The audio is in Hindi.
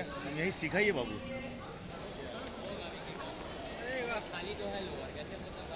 क्या यही सीखा ही है बाबू। खाली तो है लोअर कैसे होता